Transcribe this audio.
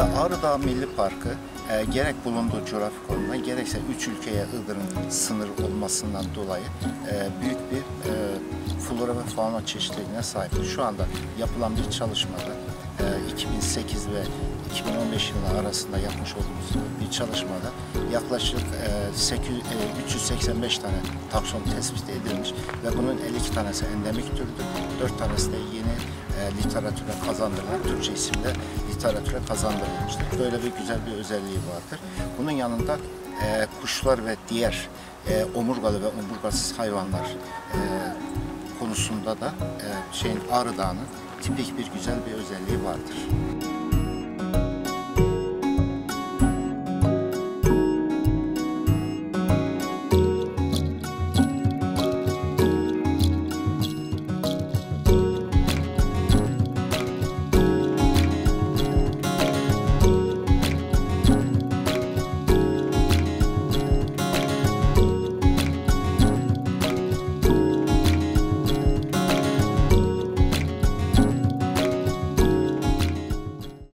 Ağrı Dağı Milli Parkı gerek bulunduğu coğrafi konumdan gerekse 3 ülkeye Iğdır'ın sınır olmasından dolayı büyük bir flora ve fauna çeşitliliğine sahiptir. Şu anda yapılan bir çalışmada 2008 ve 2015 yılı arasında yapmış olduğumuz bir çalışmada yaklaşık 385 tane takson tespit edilmiş ve bunun 52 tanesi endemik türdür, 4 tanesi de yeni literatüre kazandırılan, Türkçe isimle literatüre kazandırılmıştır. Böyle bir güzel bir özelliği vardır. Bunun yanında kuşlar ve diğer omurgalı ve omurgasız hayvanlar konusunda da Ağrı Dağı'nın tipik bir güzel bir özelliği vardır.